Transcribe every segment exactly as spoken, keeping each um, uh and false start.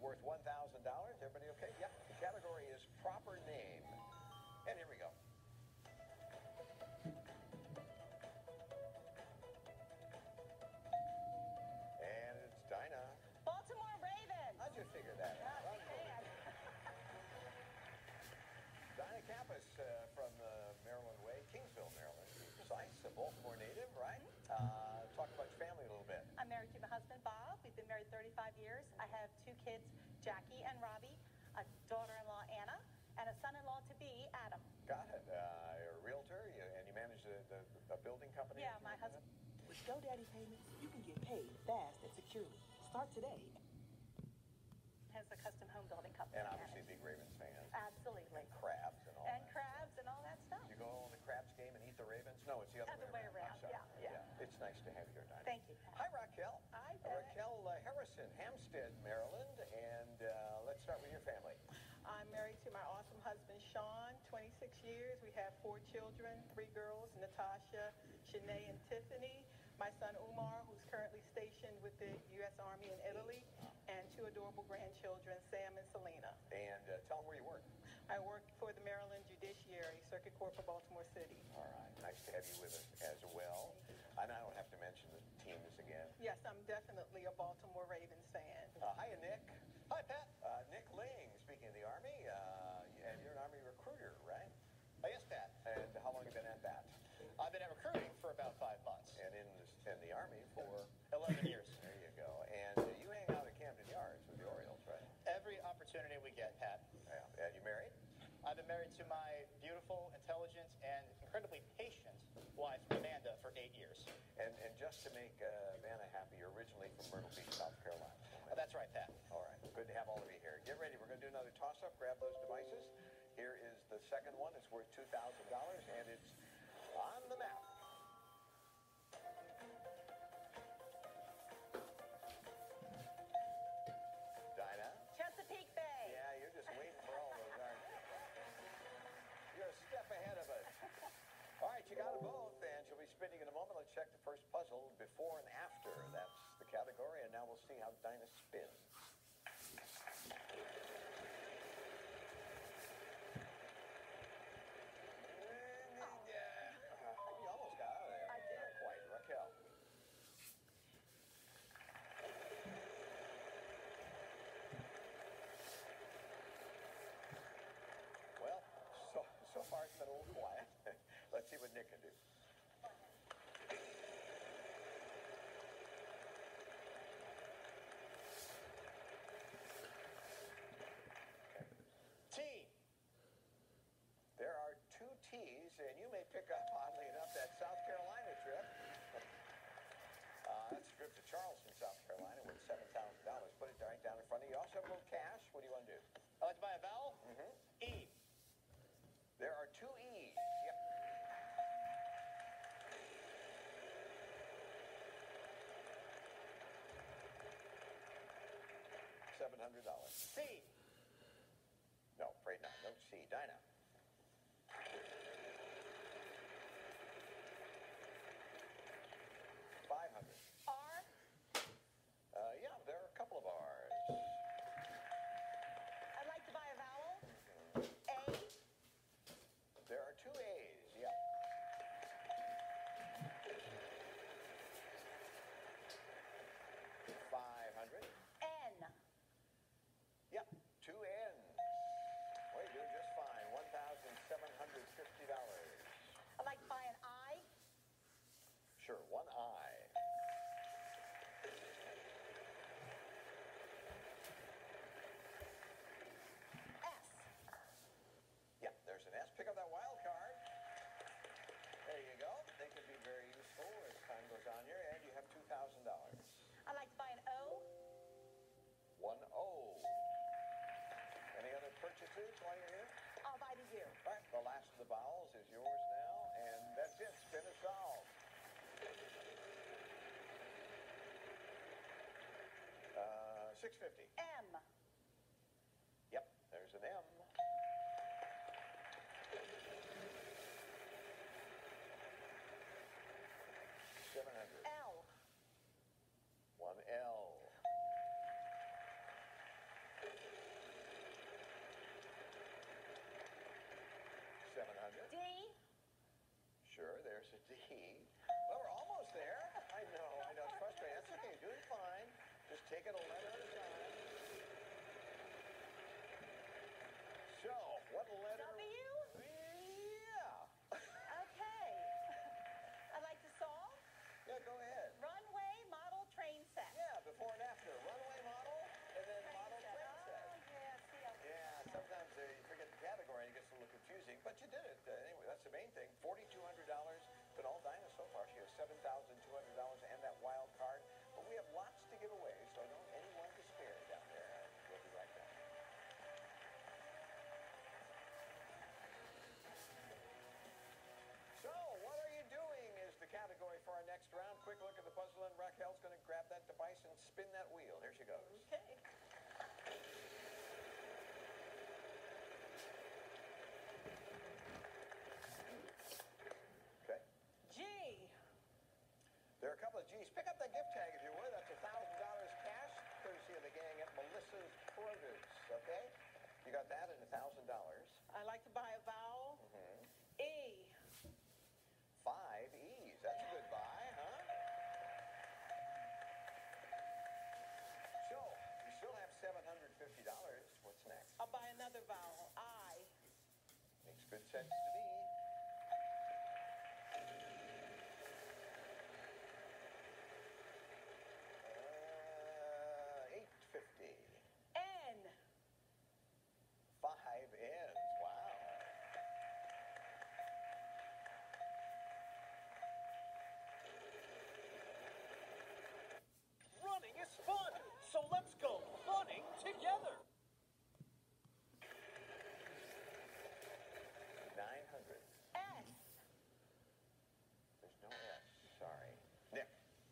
worth one thousand dollars. Everybody okay? Yep. The category is proper name. And here we go. And it's Dinah. Baltimore Ravens. How'd you figure that out? Oh, man. Dinah Campus uh, from uh, Maryland Way, Kingsville, Maryland. To be precise, a Baltimore native, right? Uh, talk about your family a little bit. I'm married to my husband, Bob. We've been married thirty-five years. I have two kids, Jackie and Robbie, a daughter-in-law, Anna, and a son-in-law to be, Adam. Got it. Uh, you're a realtor, you, and you manage the, the, the building company? Yeah, my husband. With GoDaddy payments, you can get paid fast and securely. Start today. Has a custom home building company. And obviously big Ravens fans. Absolutely. And crabs and all And that crabs and all that stuff. You go on the crabs game and eat the Ravens? No, it's the other, Other way, way around. around, I'm sorry. yeah, yeah. It's nice to have you here, Dinah. Thank you. Hi, Raquel. Hi, Uh, Pat. Raquel uh, Harrison, Hampstead, Maryland. And uh, let's start with your family. I'm married to my awesome husband, Sean, twenty-six years. We have four children, three girls, Natasha, Shanae, and Tiffany. My son, Umar, who's currently stationed with the U S Army in Italy, and two adorable grandchildren, Sam and Selena. And uh, tell them where you work. I work for the Maryland Judiciary Circuit Court for Baltimore City. All right. Nice to have you with us as well. And I don't have to mention the teams again. Yes, I'm definitely a Baltimore Ravens fan. Uh, hiya, Nick. Hi, Pat. Uh, Nick Ling, speaking of the Army, uh, and you're an Army recruiter, right? Uh, yes, Pat. And how long have you been at that? I've been at recruiting for about five months. And in the, in the Army for? eleven years. There you go. And uh, you hang out at Camden Yards with the Orioles, right? Every opportunity we get, Pat. Yeah. And you married? I've been married to my beautiful, intelligent, and incredibly patient wife, Amanda, for eight years. And, and just to make uh, Vanna happy, you're originally from Myrtle Beach, South Carolina. Uh, that's right, Pat. All right. Good to have all of you here. Get ready. We're going to do another toss-up. Grab those devices. Here is the second one. It's worth two thousand dollars, and it's on the map. Dinah? Chesapeake Bay. Yeah, you're just waiting for all those, aren't you? You're a step ahead of us. All right, you got them both, and she'll be spinning in a moment. Let's check the first puzzle, before and after. That's the category, and now we'll see how Dinah spins. You almost got out of there. I did. Not quite. Raquel. Well, so, so far it's been a little quiet. Let's see what Nick can do. T. There are two T's, and you may pick up, oddly enough, that South Carolina trip. Uh, that's a trip to Charleston, South Carolina, with seven thousand dollars. Put it right down in front of you. You also have a little cash. What do you want to do? I'd like to buy a vowel. Mm-hmm. E. There are two E's. Yep. seven hundred dollars. C. No, afraid not. No C. Dinah. five hundred. R. Uh, yeah, there are a couple of R's. I'd like to buy a vowel. A. There are two A's. Yeah. five hundred. N. Yep, two N's. Well, you're doing just fine. one thousand seven hundred fifty dollars. I'd like to buy an I. Sure, one I. S. Yep, there's an S. Pick up that wild card. There you go. They could be very useful as time goes on here. And you have two thousand dollars. I'd like to buy an O. One O. Any other purchases while you're here? I'll buy the U. All right, the last of the vowels is yours now, and that's it. Spin is solved. Uh, six fifty. M. Yep, there's an M. seven hundred. L. One L. spin that wheel. Here she goes. Okay. Okay. G. There are a couple of G's. Pick up that gift tag if you would. That's one thousand dollars cash, courtesy of the gang at Melissa's Produce. Okay? You got that and one thousand dollars. I like to buy a vowel. Mm-hmm. E. Five E's. That's a good buy, huh? So, you still have seven hundred fifty dollars. What's next? I'll buy another vowel. I. Makes good sense to me. Uh, eight fifty. N. Five N's. Wow. Running is fun, so let's go running together. Nine hundred. S. There's no S. Sorry. Nick.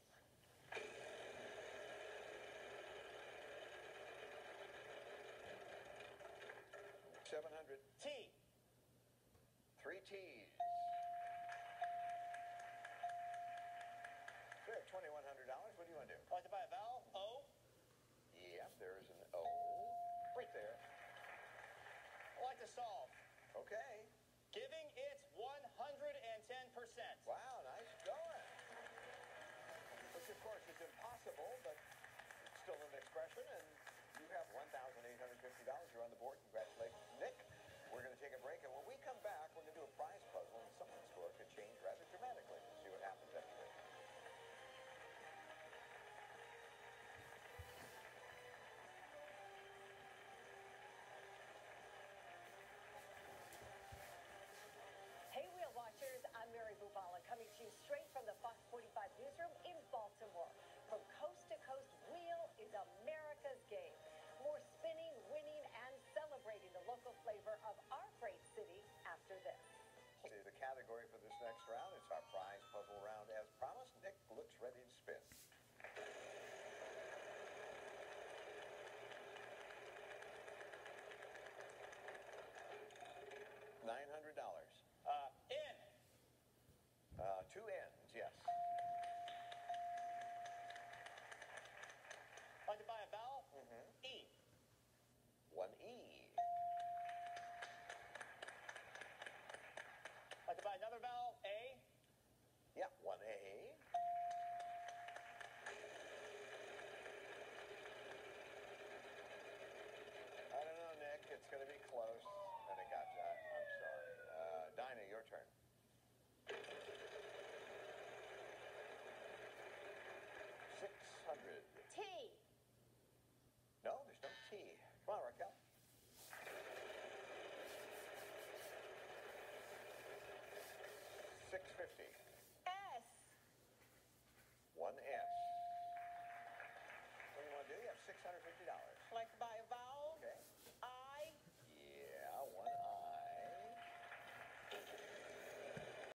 Seven hundred. T. Three T's. We have twenty-one hundred dollars. What do you want to do? I'd like to buy a vowel. O. Yep, there is an O right there. I like to solve. Okay. Giving it one hundred ten percent. Wow, nice going. Which, of course, is impossible, but it's still an expression, and you have one thousand eight hundred fifty dollars. You're on the board. Congratulations, Nick. We're going to take a break, and when we come back, we're going to do a prize puzzle, and someone's score could change rather dramatically. We'll see what happens after this. Hey, Wheel Watchers, I'm Mary Bubala, coming to you straight from the Fox forty-five newsroom in Baltimore. From coast to coast, Wheel is America's game. More spinning, winning, and celebrating the local flavor of our great city after this. The category for this next round, it's our prize puzzle round. As promised, Nick looks ready to spin. Nine hundred dollars. Uh, N. Uh, two N's, yes. I'd like to buy a vowel. Mhm. E. One E. I'd like to buy another vowel. A. Yeah, one A. I don't know, Nick. It's going to be close. And it got you. I'm sorry. Uh, Dinah, your turn. Six hundred. T. No, there's no T. Come on, Raquel. Six fifty. S. One S. What do you want to do? You have six hundred fifty dollars.